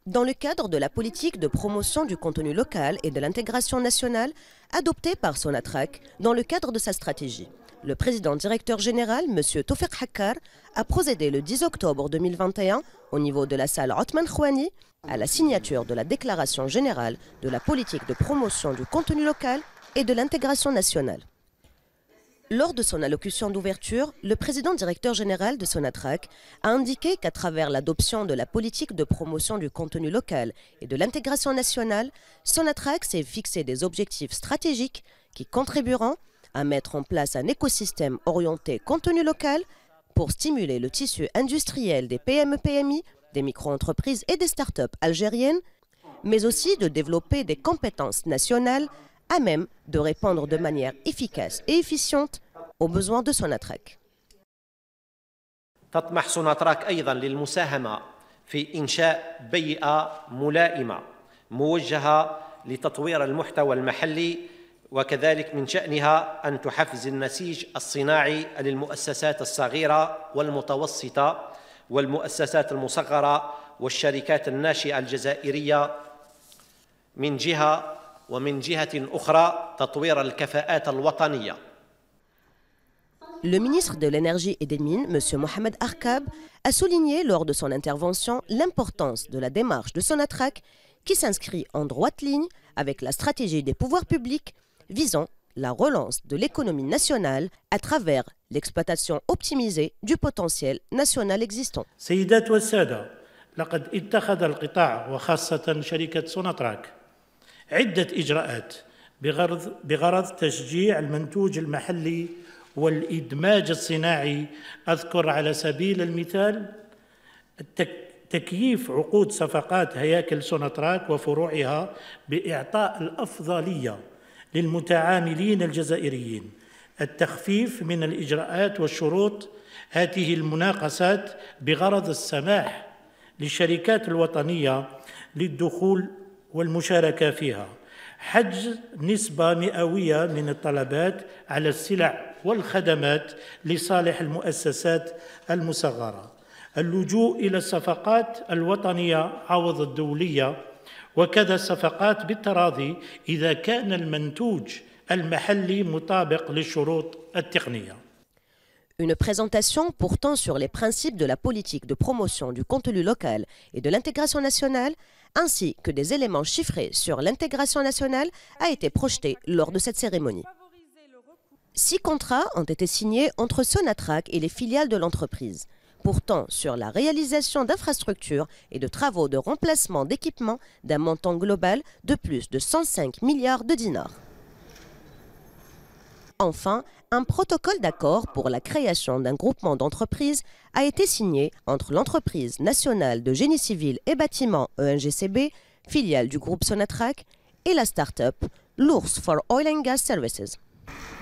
Dans le cadre de la politique de promotion du contenu local et de l'intégration nationale adoptée par Sonatrach dans le cadre de sa stratégie, le président directeur général, M. Tawfiq Hakkar, a procédé le 10 octobre 2021 au niveau de la salle Othman Khouani à la signature de la déclaration générale de la politique de promotion du contenu local et de l'intégration nationale. Lors de son allocution d'ouverture, le président directeur général de Sonatrach a indiqué qu'à travers l'adoption de la politique de promotion du contenu local et de l'intégration nationale, Sonatrach s'est fixé des objectifs stratégiques qui contribueront à mettre en place un écosystème orienté contenu local pour stimuler le tissu industriel des PME-PMI, des micro-entreprises et des start-up algériennes, mais aussi de développer des compétences nationales à même de répondre de manière efficace et efficiente aux besoins de Sonatrach. تطمح سوناتراك أيضا للمساهمة في إنشاء بيئة ملائمة موجهة لتطوير المحتوى المحلي، وكذلك من شأنها أن تحفز النسيج الصناعي للمؤسسات الصغيرة والمتوسطة والمؤسسات المصغرة والشركات الناشئة الجزائرية من جهة، ومن جهة أخرى تطوير الكفاءات الوطنية. Le ministre de l'Énergie et des Mines, M. Mohamed Arkab, a souligné lors de son intervention l'importance de la démarche de Sonatrach qui s'inscrit en droite ligne avec la stratégie des pouvoirs publics visant la relance de l'économie nationale à travers l'exploitation optimisée du potentiel national existant. سيدات والسادة، لقد اتخذ القطاع وخاصة شركة سوناتراك عدة إجراءات بغرض تشجيع المنتوج المحلي والإدماج الصناعي. أذكر على سبيل المثال تكييف عقود صفقات هياكل سوناتراك وفروعها بإعطاء الأفضلية للمتعاملين الجزائريين، التخفيف من الإجراءات والشروط هذه المناقصات بغرض السماح للشركات الوطنية للدخول والمشاركة فيها، حجز نسبة مئوية من الطلبات على السلع والخدمات لصالح المؤسسات المصغرة، اللجوء إلى الصفقات الوطنية عوض الدولية، وكذا الصفقات بالتراضي إذا كان المنتوج المحلي مطابق للشروط التقنية. Une présentation portant sur les principes de la politique de promotion du contenu local et de l'intégration nationale, ainsi que des éléments chiffrés sur l'intégration nationale, a été projetée lors de cette cérémonie. 6 contrats ont été signés entre Sonatrach et les filiales de l'entreprise, portant sur la réalisation d'infrastructures et de travaux de remplacement d'équipements d'un montant global de plus de 105 milliards de dinars. Enfin, un protocole d'accord pour la création d'un groupement d'entreprises a été signé entre l'entreprise nationale de génie civil et bâtiment ENGCB, filiale du groupe Sonatrach, et la start-up l'Ours for Oil and Gas Services.